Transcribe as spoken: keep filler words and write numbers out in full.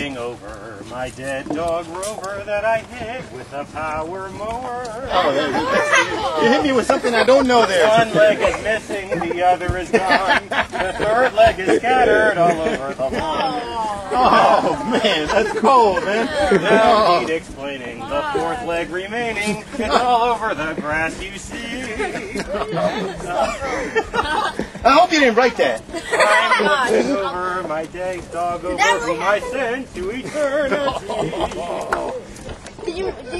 running over my dead dog Rover that I hit with a power mower. Oh, there you go. You hit me with something I don't know there. One leg is missing, the other is gone. The third leg is scattered all over the lawn. Oh, man, that's cold, man. No need explaining, the fourth leg remaining, it's all over the grass you see. I hope you didn't write that. I'm looking over my dead dog over whom I sent to eternity.